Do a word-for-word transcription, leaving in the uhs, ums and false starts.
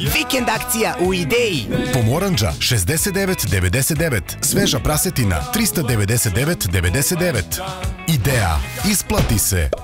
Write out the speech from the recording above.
Vikend akcija u Ideji. Pomoranđa šezdeset devet devedeset devet, sveža prasetina tristo devedeset devet devedeset devet. Ideja, isplati se.